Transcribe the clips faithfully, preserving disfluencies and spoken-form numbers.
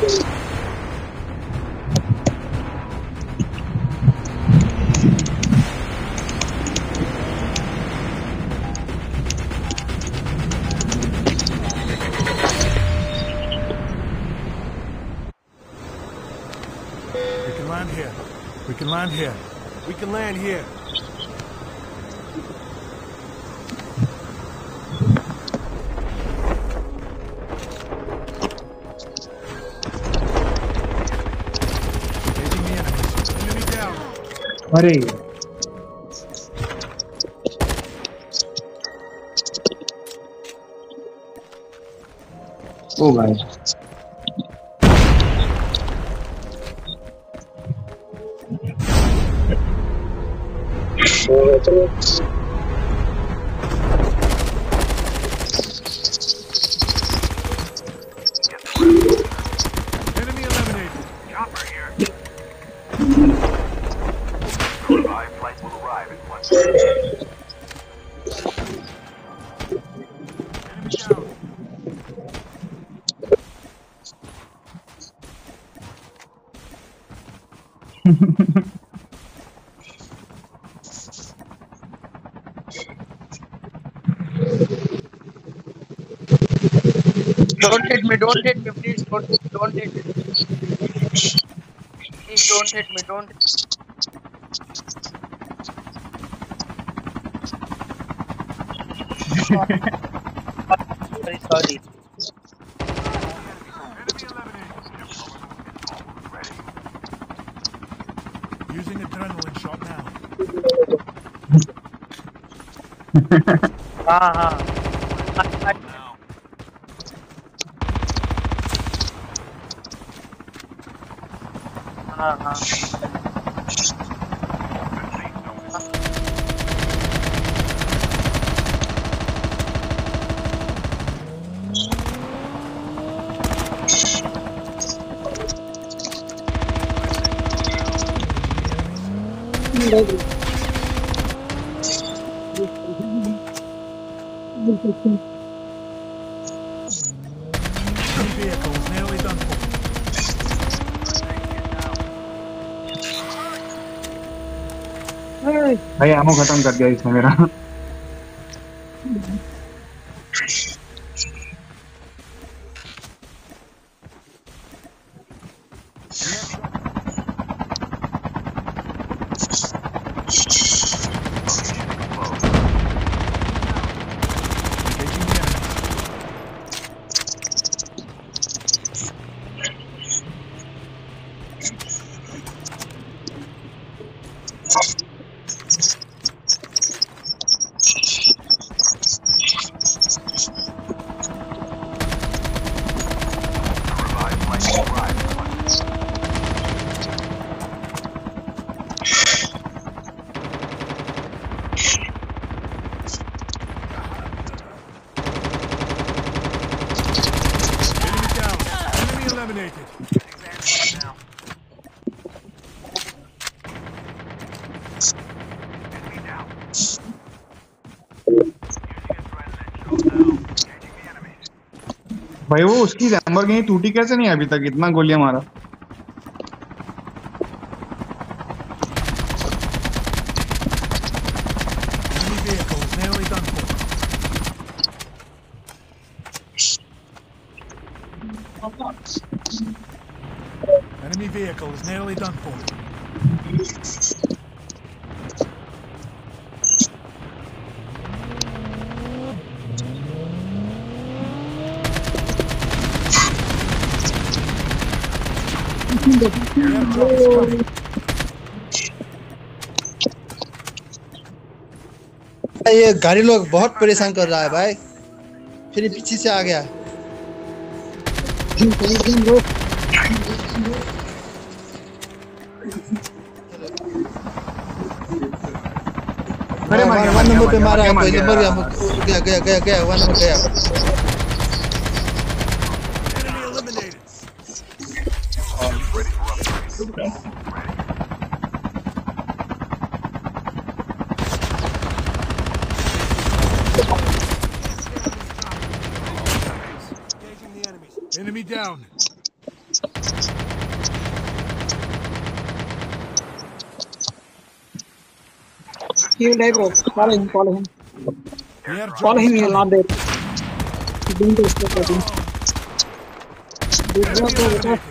We can land here. We can land here. Taking the enemies. Enemy down. अरे ओ भाई Enemy eliminated. Chopper here. Revive flight will arrive in one minute. Enemy down. Don't hit me, don't hit me, please, don't, don't hit me. Please don't hit me, don't hit me. Sorry, sorry. Enemy eliminated. Using adrenaline shot now. हाँ हाँ हाँ हाँ Enemy vehicle is nearly done for. भाई ammo खत्म कर दिया इसने मेरा Engaging the enemy. Revive flight will arrive in one minute. Enemy down. Enemy eliminated. Advancing now. Enemy down. Using adrenaline shot now. Engaging the enemies. भाई वो उसकी Lamborghini टूटी कैसे नहीं अभी तक इतना गोलियां मारा Enemy vehicle is nearly done for. Enemy vehicle is nearly done for. Airdrop is coming. ये गाड़ी लोग बहुत परेशान कर रहा है भाई फिर ये पीछे से आ गया अरे मर गया, वन मर नंबर पे गया, मारा मर पहले गया, मर मर गया गया। गया गया गया गया वन नंबर गया Enemy eliminated. Ready for upgrade. Engaging the enemies. Enemy down. He will die, bro. Follow him, follow him. The airdrop Follow is him, he will coming. not die. He didn't escape, I think. Good job, Enemy bro. Good job. eliminated.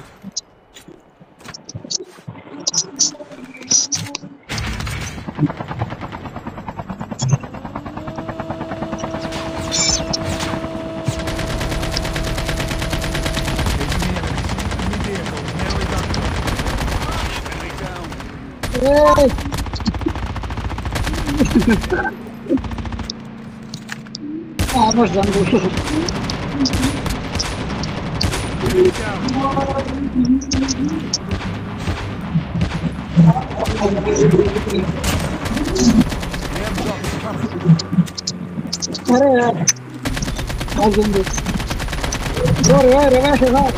Enemy vehicle is nearly done for. Hey! Almost done, bro. Enemy down. The airdrop is coming. अरे यार आ जाएंगे bro revive revive revive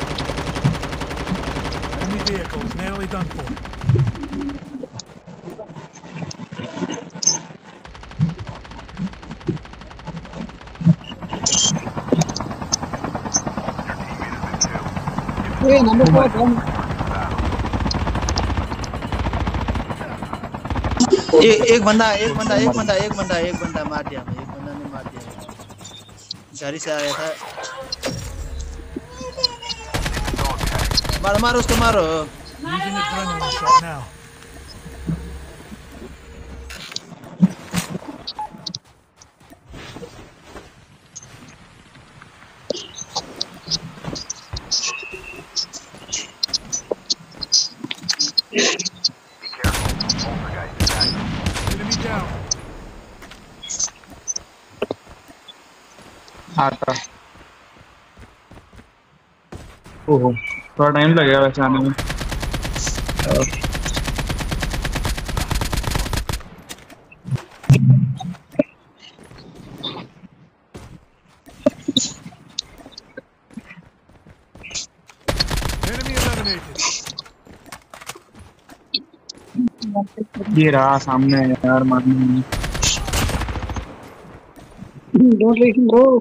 Enemy vehicle is nearly done for. hey number four down एक एक बंदा एक बंदा एक बंदा एक बंदा एक बंदा मार दिया मैं एक बंदा ने मार दिया गाड़ी से आया था मारो मारो उसको मारो Using adrenaline shot now. Enemy down. आता ओहो थोड़ा टाइम लगेगा वैसे आने में Enemy eliminated. ये रहा सामने यार मारने don't let him go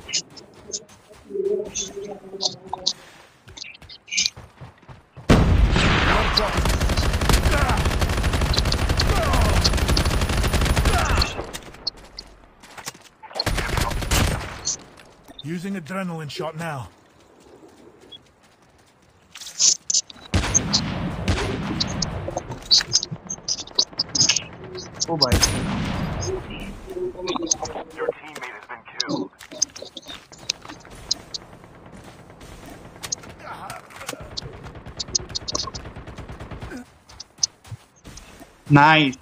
Using adrenaline shot now. ओ भाई Your teammate has been killed. Nice